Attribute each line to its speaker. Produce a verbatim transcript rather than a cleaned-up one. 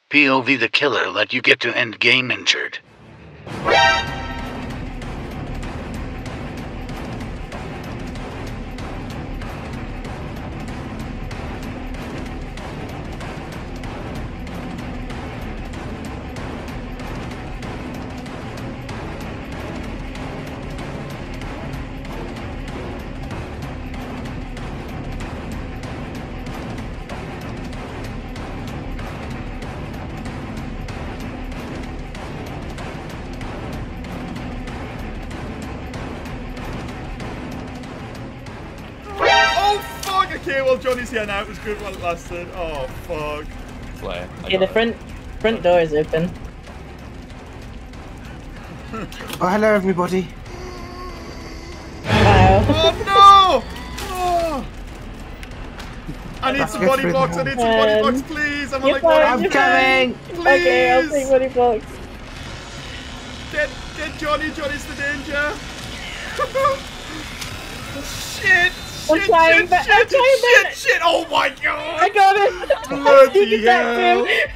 Speaker 1: P O V the killer let you get to end game injured.
Speaker 2: Okay, well Johnny's here now. It was good while it lasted. Oh fuck.
Speaker 3: Flare.
Speaker 4: Yeah, the front front door is open.
Speaker 5: Oh, hello everybody.
Speaker 4: Wow.
Speaker 2: Oh no! Oh. I need
Speaker 5: Let's
Speaker 2: some
Speaker 5: get
Speaker 2: body
Speaker 5: through
Speaker 2: blocks. I
Speaker 5: the
Speaker 2: need some body
Speaker 4: Um,
Speaker 2: blocks, please. I'm on
Speaker 4: you're
Speaker 2: like
Speaker 4: fine,
Speaker 2: one.
Speaker 5: I'm
Speaker 4: you're
Speaker 5: coming.
Speaker 2: Please.
Speaker 4: Okay, I'll take money box.
Speaker 2: Get, get Johnny. Johnny's the danger. Shit.
Speaker 4: I'm
Speaker 2: Shit,
Speaker 4: trying,
Speaker 2: shit,
Speaker 4: but
Speaker 2: shit,
Speaker 4: I'm trying,
Speaker 2: shit,
Speaker 4: but-
Speaker 2: shit, oh my god!
Speaker 4: I got it!
Speaker 2: Bloody
Speaker 4: You can get
Speaker 2: hell!
Speaker 4: him.